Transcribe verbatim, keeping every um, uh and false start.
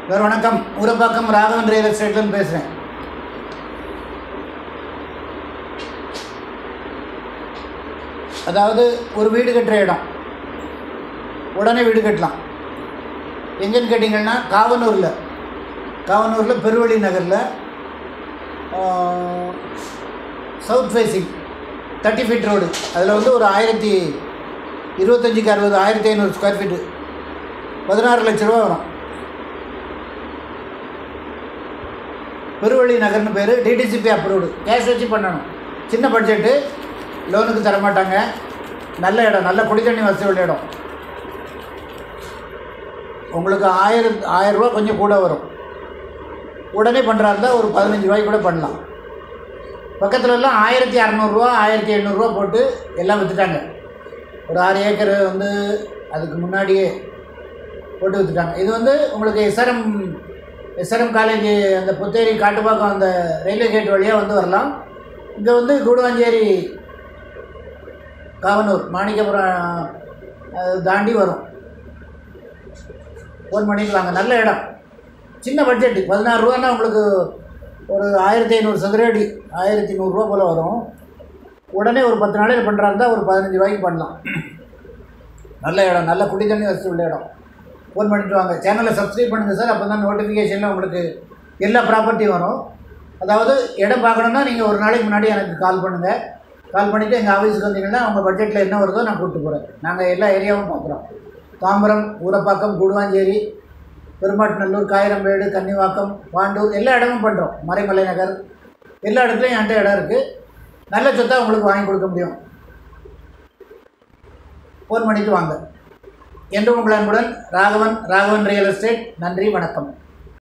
வேறு வணக்கம். ஊரப்பாக்கம் ராகவன் ரியல் எஸ்டேட்லேருந்து பேசுகிறேன். அதாவது ஒரு வீடு கட்டுற இடம், உடனே வீடு கட்டலாம். எங்கேன்னு கேட்டிங்கன்னா காவனூரில் காவனூரில் பெருவழி நகரில் south facing thirty feet road, அதில் வந்து ஒரு ஆயிரத்தி இருபத்தஞ்சிக்கு அறுபது ஆயிரத்தி ஐநூறு ஸ்கொயர் ஃபீட்டு பதினாறு லட்ச ரூபா வரும். பெருவழி நகர்னு பேர். டிடிசிபி அப்ரூவ்டு, கேஷ் வச்சு பண்ணணும். சின்ன பட்ஜெட்டு, லோனுக்கு தரமாட்டாங்க. நல்ல இடம், நல்ல குடி தண்ணி வசதி உள்ள இடம். உங்களுக்கு ஆயிரம் ஆயிரரூவா கொஞ்சம் கூட வரும். உடனே பண்ணுறா இருந்தால் ஒரு பதினஞ்சு ரூபாய்க்கு கூட பண்ணலாம். பக்கத்துலலாம் ஆயிரத்தி அறநூறுரூவா ஆயிரத்தி எழுநூறுவா போட்டு எல்லாம் விற்றுட்டாங்க. ஒரு ஆறு ஏக்கர் வந்து அதுக்கு முன்னாடியே போட்டு விற்றுட்டாங்க. இது வந்து உங்களுக்கு எஸ்ஆர்எம் எஸ்ஆர்எம் காலேஜ் அந்த புத்தேரி காட்டுப்பாக்கம் அந்த ரயில்வே கேட் வழியாக வந்து வரலாம். இங்கே வந்து கூடுவாஞ்சேரி காவனூர் மாணிக்கபுரம் தாண்டி வரும். ஃபோன் பண்ணிக்கலாங்க. நல்ல இடம், சின்ன பட்ஜெட்டு. பதினாறு ரூபான்னா உங்களுக்கு ஒரு ஆயிரத்தி ஐநூறு சதுரடி ஆயிரத்தி நூறுரூவா போல் வரும். உடனே ஒரு பத்து நாளையில் பண்ணுறா இருந்தால் ஒரு பதினஞ்சு ரூபாய்க்கு பண்ணலாம். நல்ல இடம், நல்ல குடி தண்ணி வசதி உள்ள இடம். ஃபோன் பண்ணிட்டு வாங்க. சேனலை சப்ஸ்கிரைப் பண்ணுங்கள் சார். அப்போ தான் நோட்டிஃபிகேஷனில் உங்களுக்கு எல்லா ப்ராப்பர்ட்டியும் வரும். அதாவது இடம் பார்க்கணுன்னா நீங்கள் ஒரு நாளைக்கு முன்னாடி எனக்கு கால் பண்ணுங்கள். கால் பண்ணிவிட்டு எங்கள் ஆஃபீஸுக்கு வந்தீங்கன்னா உங்கள் பட்ஜெட்டில் என்ன வருதோ நான் கூப்பிட்டு போகிறேன். நாங்கள் எல்லா ஏரியாவும் பார்க்குறோம். தாம்பரம், ஊரப்பாக்கம், கூடுவாஞ்சேரி, பெருமாட்நல்லூர், காயிரம்பேடு, கன்னிவாக்கம், பாண்டூர் எல்லா இடமும் பண்ணுறோம். மறைமலை நகர் எல்லா இடத்துலையும் என்கிட்ட இடம் இருக்குது. நல்ல சொத்தாக உங்களுக்கு வாங்கி கொடுக்க முடியும். ஃபோன் பண்ணிவிட்டு வாங்க. என்று உங்கள் அன்புடன் ராகவன் ராகவன் ரியல் எஸ்டேட். நன்றி, வணக்கம்.